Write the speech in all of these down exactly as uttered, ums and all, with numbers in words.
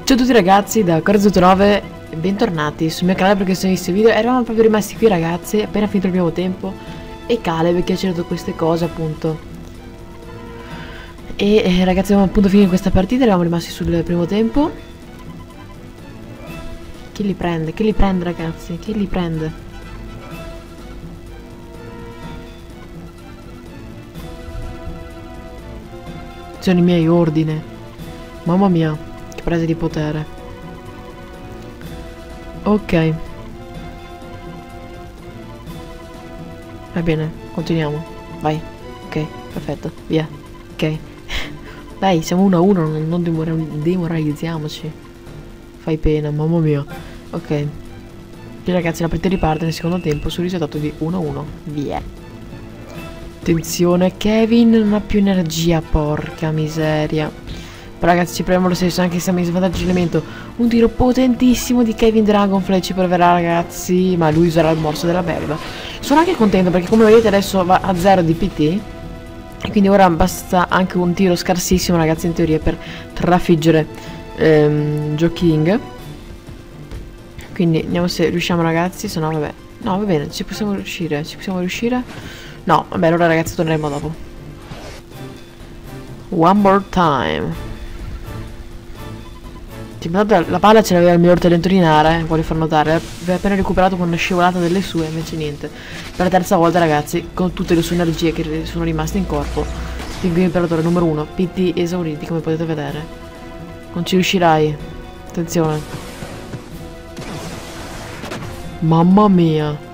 Ciao a tutti ragazzi da Corzo nove, bentornati sul mio canale perché sono visto i video. Eravamo proprio rimasti qui ragazzi, appena finito il primo tempo, e Caleb che ha cercato queste cose appunto. E eh, ragazzi abbiamo appunto finito questa partita, eravamo rimasti sul primo tempo. Chi li prende? Chi li prende ragazzi? Chi li prende? Sono i miei ordini. Mamma mia. Prese di potere. Ok. Va bene, continuiamo. Vai. Ok, perfetto. Via. Ok. Dai, siamo uno a uno, non, non demora demoralizziamoci. Fai pena, mamma mia. Ok. Quindi ragazzi la partita riparte nel secondo tempo sul risultato di uno a uno. Via. Attenzione, Kevin non ha più energia, porca miseria. Ragazzi ci proviamo lo stesso anche se siamo in svantaggio di elemento. Un tiro potentissimo di Kevin Dragonfly ci proverà ragazzi, ma lui userà il morso della belva. Sono anche contento perché come vedete adesso va a zero di P T e quindi ora basta anche un tiro scarsissimo ragazzi in teoria per trafiggere ehm, Joe King. Quindi andiamo se riusciamo ragazzi, se no vabbè. No va bene, ci possiamo riuscire, ci possiamo riuscire. No vabbè allora ragazzi torneremo dopo. One more time. La palla ce l'aveva il miglior talento di Nara, eh, voglio far notare. Aveva appena recuperato con una scivolata delle sue, invece niente. Per la terza volta ragazzi, con tutte le sue energie che sono rimaste in corpo, Pinguino Imperatore numero uno, P T esauriti come potete vedere. Non ci riuscirai. Attenzione. Mamma mia.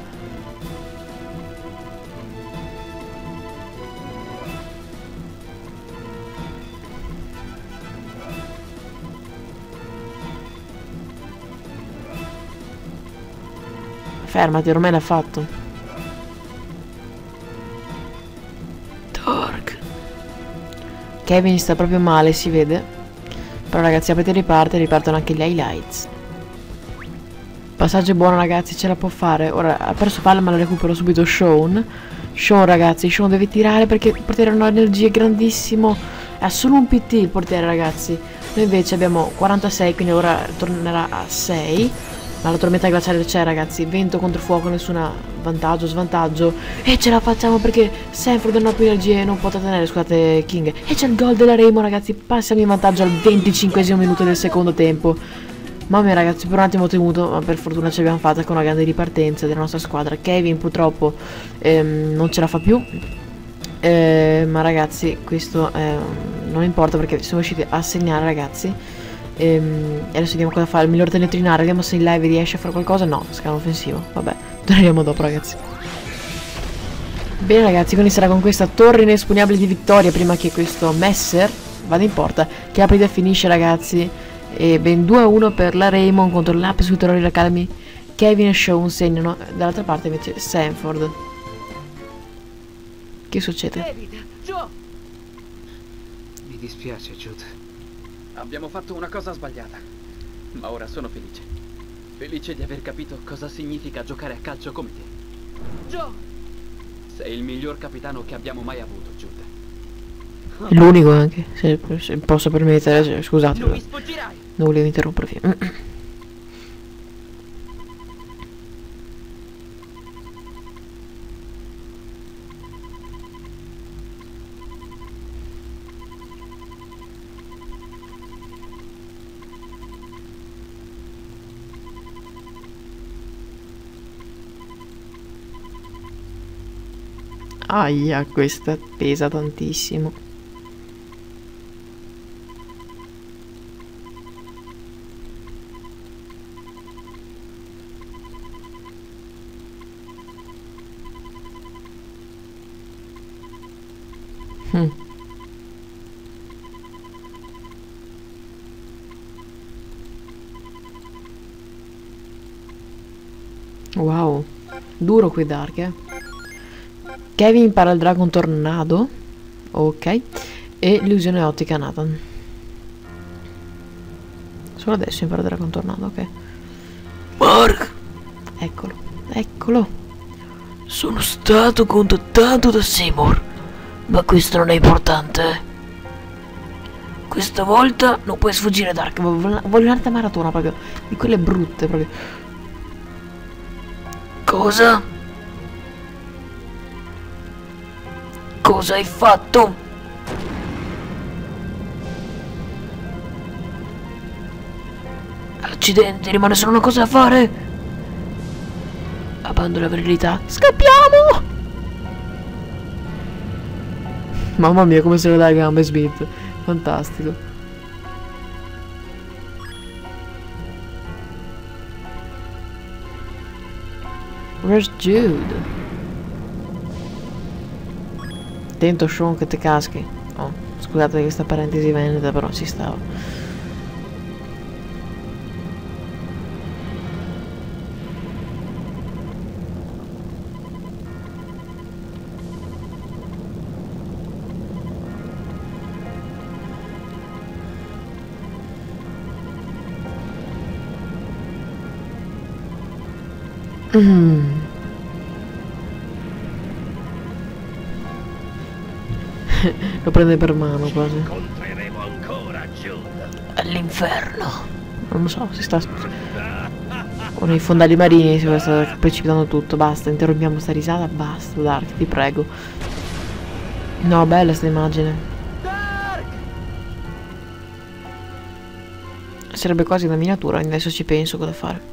Fermati, ormai l'ha fatto. Torque. Kevin sta proprio male, si vede. Però ragazzi, appena riparte, ripartono anche gli highlights. Passaggio buono ragazzi, ce la può fare. Ora ha perso palla ma la recupero subito Sean. Sean ragazzi, Sean deve tirare perché il portiere non ha energie grandissimo. Ha solo un P T il portiere ragazzi. Noi invece abbiamo quarantasei, quindi ora tornerà a sei. Ma la tormenta glaciale c'è ragazzi, vento contro fuoco, nessuna vantaggio, svantaggio. E ce la facciamo perché Sanford non ha più energie e non può trattenere, scusate King. E c'è il gol della Remo ragazzi, passiamo in vantaggio al venticinquesimo minuto del secondo tempo. Mamma mia ragazzi, per un attimo ho temuto, ma per fortuna ce l'abbiamo fatta con una grande ripartenza della nostra squadra. Kevin purtroppo ehm, non ce la fa più. Eh, ma ragazzi, questo eh, non importa perché siamo riusciti a segnare ragazzi. E adesso vediamo cosa fa il miglior talento di Nara. Vediamo se in live riesce a fare qualcosa. No, scalo offensivo. Vabbè, torneremo dopo ragazzi. Bene ragazzi, quindi sarà con questa torre inespugnabile di vittoria prima che questo Messer vada in porta, che apre e finisce ragazzi. E ben due a uno per la Raymond contro l'Apis Victoria Academy. Kevin e Sean segnano. Dall'altra parte invece Sanford. Che succede? David, Joe. Mi dispiace Jude. Abbiamo fatto una cosa sbagliata, ma ora sono felice. Felice di aver capito cosa significa giocare a calcio come te. Joe! Sei il miglior capitano che abbiamo mai avuto, Jude. L'unico anche, se, se posso permettere, scusate. Non mi sfuggirai! Non volevo interrompere. Aia, questa pesa tantissimo. Hm. Wow, duro qui Dark, eh. Kevin impara il Dragon Tornado. Ok. E l'illusione ottica Nathan. Solo adesso impara il Dragon Tornado, ok. Mark! Eccolo, eccolo. Sono stato contattato da Seymour, ma questo non è importante. Questa volta non puoi sfuggire, Dark. Voglio un'altra maratona proprio. Di quelle brutte proprio. Cosa? Cosa hai fatto? Accidenti, rimane solo una cosa da fare. Abbandona la virilità. Scappiamo! Mamma mia, come se ne dà le gambe Smith. Fantastico. Where's Jude? Attento Sean che te caschi. Oh, scusate questa parentesi veneta, però ci stava. Mm. Lo prende per mano quasi. Incontreremo ancora Jude. All'inferno. Non lo so, si sta... O nei fondali marini si sta precipitando tutto. Basta, interrompiamo sta risata. Basta, Dark, ti prego. No, bella sta immagine. Dark! Sarebbe quasi una miniatura, adesso ci penso cosa fare.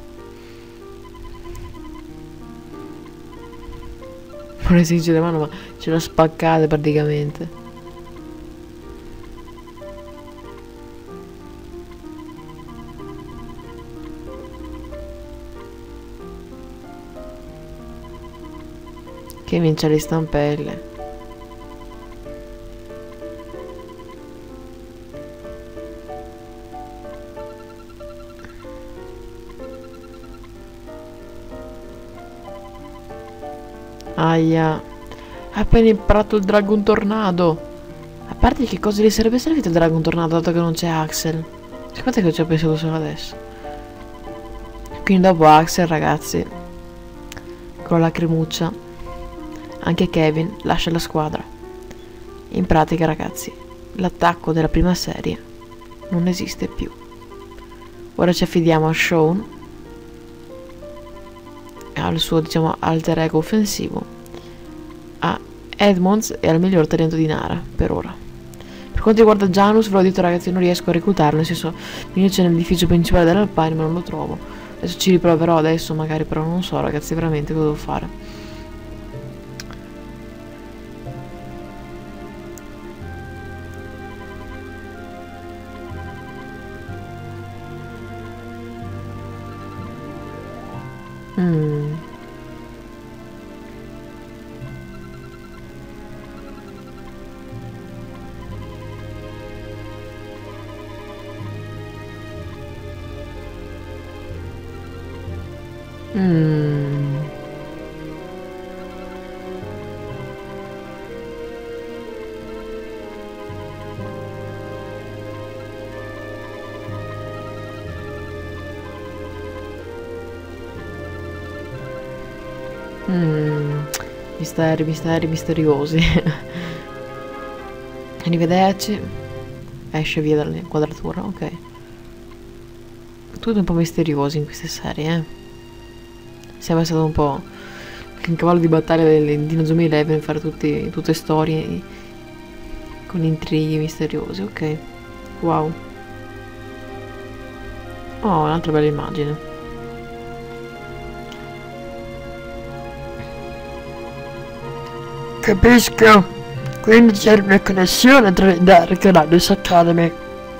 Non si dice le mani, ma ce l'ho spaccate praticamente. Che vince le stampelle. Aia. Ha appena imparato il Dragon Tornado. A parte che cosa gli sarebbe servito il Dragon Tornado dato che non c'è Axel. Guardate che ci ho pensato solo adesso. Quindi dopo Axel, ragazzi, con la lacrimuccia, anche Kevin lascia la squadra. In pratica, ragazzi, l'attacco della prima serie non esiste più. Ora ci affidiamo a Sean, al suo, diciamo, alter ego offensivo, a Edmonds e al miglior talento di Nara per ora. Per quanto riguarda Janus, ve l'ho detto, ragazzi, non riesco a reclutarlo, nel senso, io c'è nell'edificio principale dell'Alpine ma non lo trovo. Adesso ci riproverò adesso magari, però non so, ragazzi, veramente cosa devo fare. Mm. Mm. Mm. Misteri, misteri, misteriosi. Arrivederci. Esce via dall'inquadratura, ok. Tutto un po' misterioso in queste serie, eh. Sembra stato un po' il cavallo di battaglia del Dino Zoom Eleven, fare tutti, tutte storie con intrighi misteriosi, ok. Wow. Oh, un'altra bella immagine. Capisco. Quindi c'è una connessione tra i Dark e l'Hades Academy.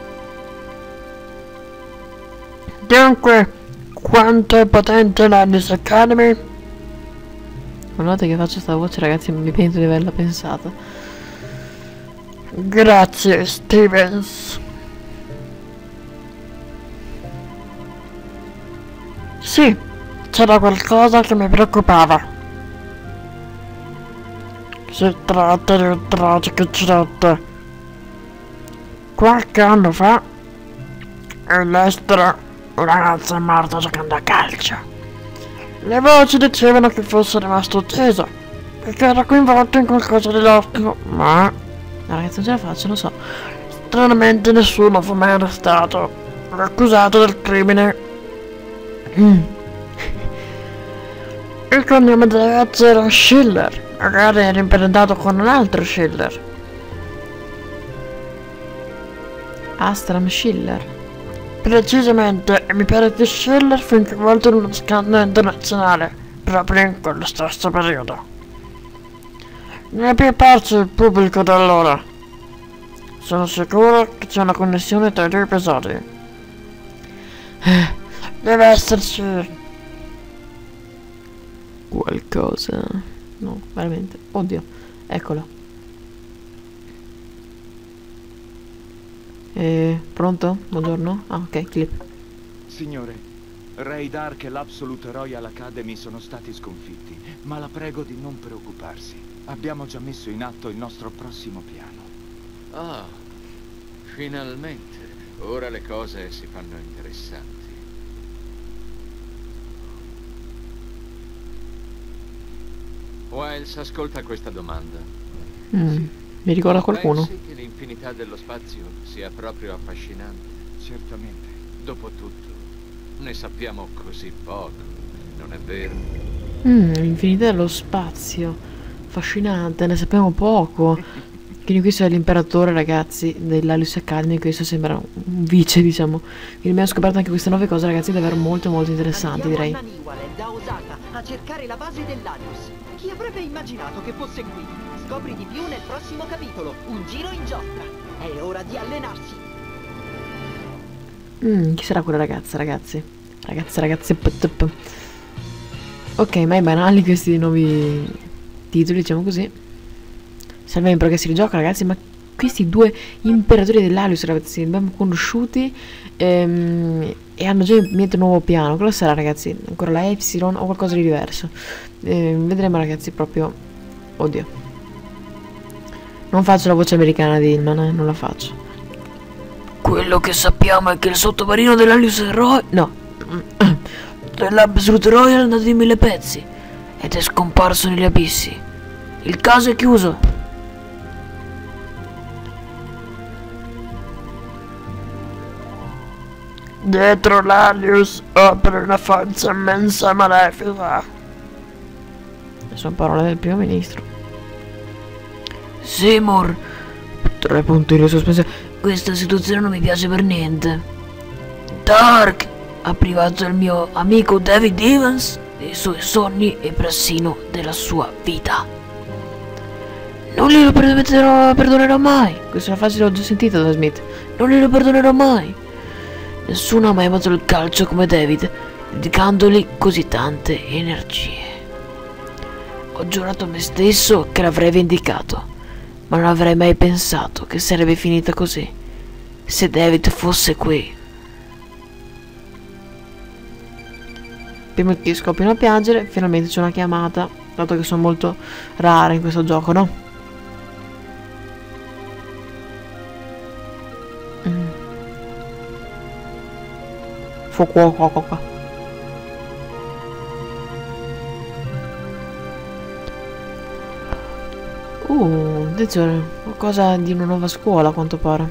Dunque, quanto è potente l'Hades Academy? Guardate che faccio sta voce, ragazzi, mi pento di averla pensata. Grazie, Stevens. Sì, c'era qualcosa che mi preoccupava. Si tratta di un tragico incidente. Qualche anno fa, all'estero, un ragazzo è morto giocando a calcio. Le voci dicevano che fosse rimasto ucciso, perché era coinvolto in qualcosa di loco, ma... No, ragazzi, non ce la faccio, non so. Stranamente nessuno fu mai arrestato o accusato del crimine. Mm. Il cognome del ragazzo era Schiller. Magari era imparentato con un altro Schiller. Astram Schiller. Precisamente, e mi pare che Schiller fu coinvolto in uno scandalo internazionale, proprio in quello stesso periodo. Ne è più apparso il pubblico da allora. Sono sicuro che c'è una connessione tra i due episodi. Deve esserci Qualcosa. No, veramente. Oddio, eccolo. Eh, pronto? Buongiorno? Ah, ok, clip. Signore, Ray Dark e l'Absolute Royal Academy sono stati sconfitti, ma la prego di non preoccuparsi. Abbiamo già messo in atto il nostro prossimo piano. Ah, finalmente. Ora le cose si fanno interessanti. Wiles, ascolta questa domanda. Mm, mi ricorda qualcuno? Pensi che l'infinità dello spazio sia proprio affascinante? Certamente. Dopotutto, ne sappiamo così poco, non è vero? Mm, l'infinità dello spazio. Affascinante, ne sappiamo poco. Quindi questo è l'imperatore, ragazzi, dell'Alius Academy. Questo sembra un vice, diciamo. Quindi abbiamo scoperto anche queste nuove cose, ragazzi, davvero molto molto interessanti, direi. Andiamo a Naniwal, da Osaka, a cercare la base dell'Alius. Chi avrebbe immaginato che fosse qui? Scopri di più nel prossimo capitolo, Un giro in giostra. È ora di allenarsi. Mm, chi sarà quella ragazza, ragazzi? Ragazze, ragazze, put-up. Ok, ma è banali questi nuovi titoli, diciamo così. Salve in progressi di gioco, ragazzi, ma questi due imperatori dell'Alius, ragazzi, li abbiamo conosciuti ehm, e hanno già in mente un nuovo piano. Cosa sarà, ragazzi? Ancora la Epsilon o qualcosa di diverso? Eh, vedremo, ragazzi, proprio... Oddio. Non faccio la voce americana di Hillman, eh, non la faccio. Quello che sappiamo è che il sottomarino dell'Alius Royal... No. dell'Absolute Royal è andato in mille pezzi ed è scomparso negli abissi. Il caso è chiuso. Dietro l'Alius opera una forza immensa e malefica. Sono parole del primo ministro. Seymour, tre puntini di sospensione. Questa situazione non mi piace per niente. Dark ha privato il mio amico David Evans dei suoi sogni e persino della sua vita. Non glielo perdonerò, perdonerò mai. Questa è una frase l'ho già sentita da Smith. Non glielo perdonerò mai. Nessuno ha mai amato il calcio come David, dedicandogli così tante energie. Ho giurato a me stesso che l'avrei vendicato, ma non avrei mai pensato che sarebbe finita così. Se David fosse qui. Prima che scoppino a piangere, finalmente c'è una chiamata, dato che sono molto rare in questo gioco, no? Mm. Fuoco qua. Uh, attenzione, qualcosa di una nuova scuola a quanto pare.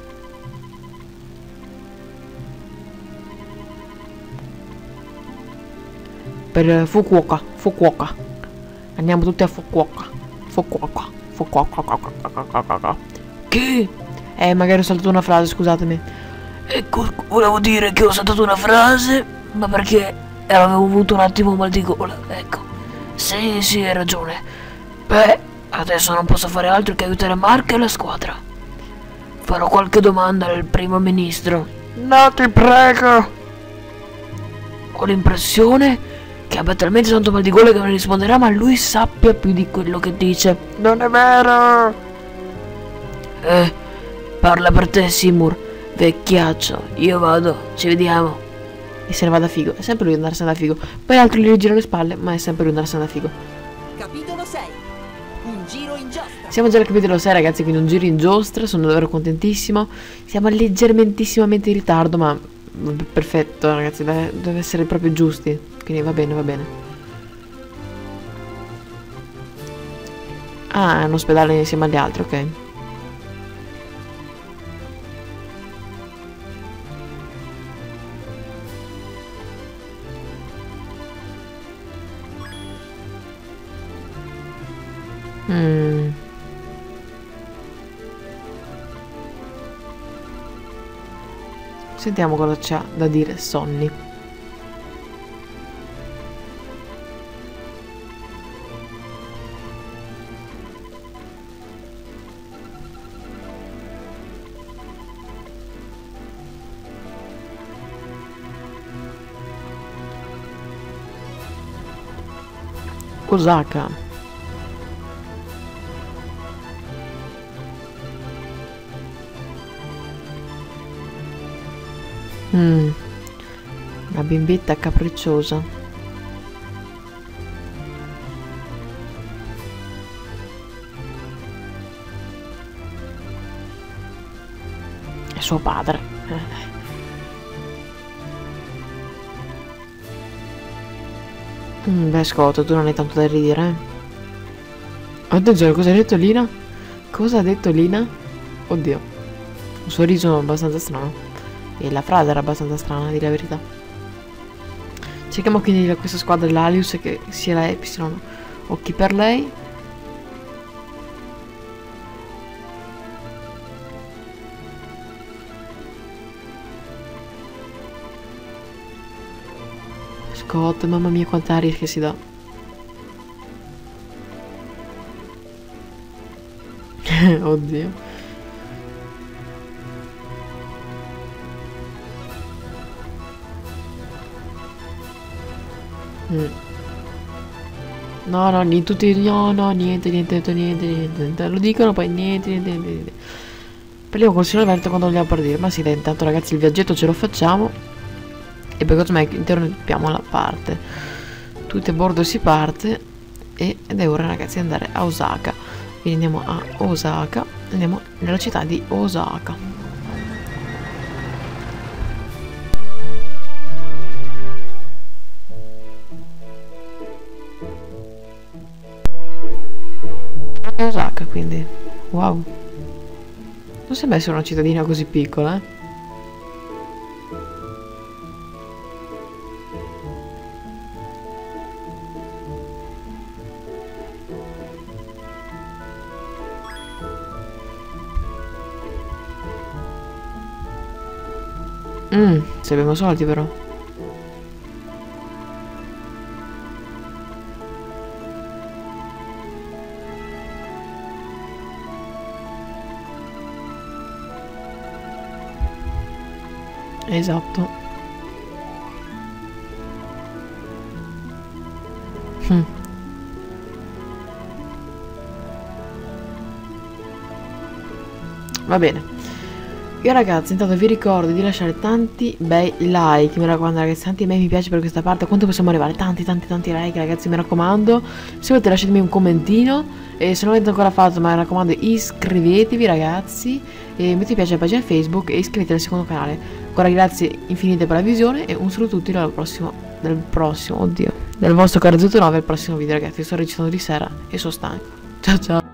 Per Fukuoka, Fukuoka. Andiamo tutti a Fukuoka. Fukuoka, Fukuoka. Che? Eh, magari ho saltato una frase, scusatemi. Ecco, volevo dire che ho saltato una frase, ma perché avevo avuto un attimo mal di gola, ecco. Sì, sì, hai ragione. Beh, adesso non posso fare altro che aiutare Mark e la squadra. Farò qualche domanda al primo ministro. No, ti prego. Ho l'impressione che abbia talmente tanto mal di gola che non risponderà, ma lui sappia più di quello che dice. Non è vero. Eh, parla per te, Seymour. Vecchiaccio, io vado, ci vediamo. E se ne va da figo, è sempre lui andarsene da figo. Poi l'altro gli gira le spalle, ma è sempre lui andarsene da figo. Capitolo sei. Un giro in giostra. Siamo già al capitolo sei, ragazzi, quindi un giro in giostra, sono davvero contentissimo. Siamo leggermentissimamente in ritardo, ma perfetto, ragazzi, deve, deve essere proprio giusti. Quindi va bene, va bene. Ah, è un ospedale insieme agli altri, ok. Mm. Sentiamo cosa c'ha da dire Sonny. Osaka. Mm. Una bimbetta capricciosa. È suo padre. Mm, beh, Scott, tu non hai tanto da ridire, eh? Attenzione, cosa ha detto Lina? Cosa ha detto Lina? Oddio. Un suo riso abbastanza strano. E la frase era abbastanza strana, a dire la verità. Cerchiamo quindi questa squadra dell'Alius, che sia la Epsilon o chi per lei. Scott, mamma mia quanta aria che si dà. Oddio. Mm. No, no, niente, tutti, no, no, niente, niente, niente, niente, niente. Lo dicono poi niente, niente, niente, niente. Parliamo col signor Alberto quando vogliamo partire. Ma sì, dai, intanto ragazzi il viaggetto ce lo facciamo. E poi cosa mai interrompiamo la parte. Tutti a bordo si parte. E, ed è ora ragazzi di andare a Osaka. Quindi andiamo a Osaka. Andiamo nella città di Osaka. Osaka quindi. Wow. Non sembra essere una cittadina così piccola, eh. Mmm, se abbiamo soldi però. Esatto. Hm. Va bene. Io ragazzi intanto vi ricordo di lasciare tanti bei like, mi raccomando ragazzi, tanti bei mi piace per questa parte. Quanto possiamo arrivare? Tanti tanti tanti like ragazzi, mi raccomando. Se volete lasciatemi un commentino. E se non l'avete ancora fatto, ma mi raccomando iscrivetevi ragazzi. E mettete mi piace alla pagina Facebook e iscrivetevi al secondo canale. Ancora grazie infinite per la visione. E un saluto a tutti al prossimo, del prossimo, oddio, del vostro caro Z nove al prossimo video ragazzi. Sto recitando di sera e sono stanco. Ciao ciao.